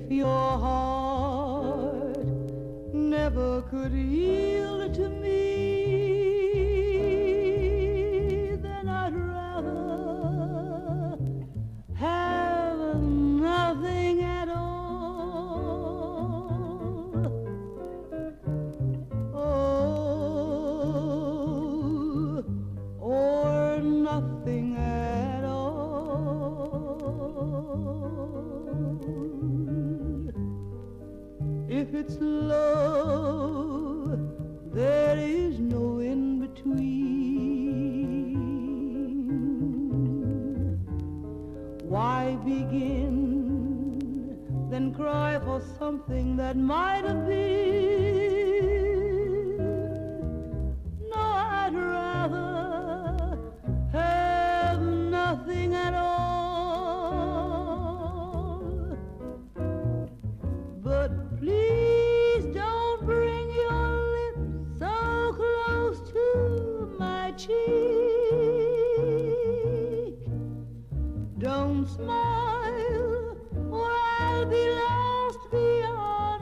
If your heart never could yield to me, then I'd rather have nothing at all. Oh, or nothing at all. If it's love, there is no in between. Why begin, then cry for something that might have been? No, I'd rather have nothing at all. But please don't bring your lips so close to my cheek. Don't smile or I'll be lost beyond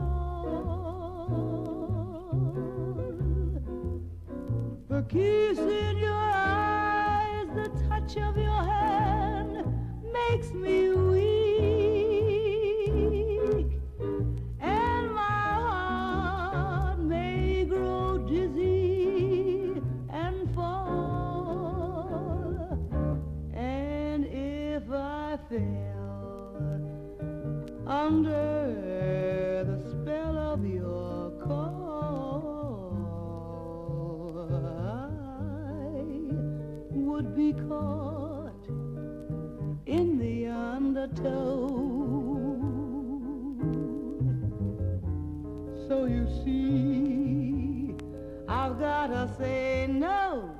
recall. The kiss in your eyes, the touch of your hand makes me weak, and my heart may grow dizzy and fall. And if I fell under the spell of your call, I would be caught in the undertow. So you see, I've gotta say no